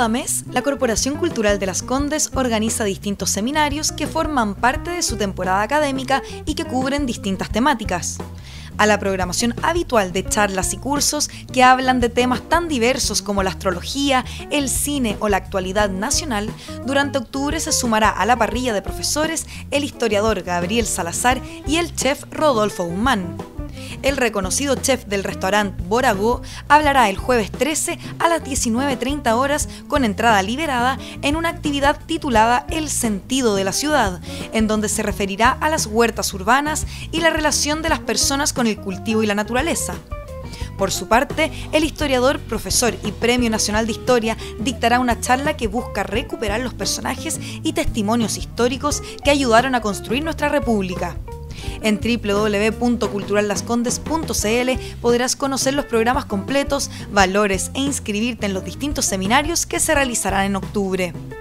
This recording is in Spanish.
Cada mes, la Corporación Cultural de Las Condes organiza distintos seminarios que forman parte de su temporada académica y que cubren distintas temáticas. A la programación habitual de charlas y cursos que hablan de temas tan diversos como la astrología, el cine o la actualidad nacional, durante octubre se sumará a la parrilla de profesores el historiador Gabriel Salazar y el chef Rodolfo Guzmán. El reconocido chef del restaurante Boragó hablará el jueves 13 a las 19:30 horas con entrada liberada en una actividad titulada El sentido de la ciudad, en donde se referirá a las huertas urbanas y la relación de las personas con el cultivo y la naturaleza. Por su parte, el historiador, profesor y Premio Nacional de Historia dictará una charla que busca recuperar los personajes y testimonios históricos que ayudaron a construir nuestra república. En www.culturallascondes.cl podrás conocer los programas completos, valores e inscribirte en los distintos seminarios que se realizarán en octubre.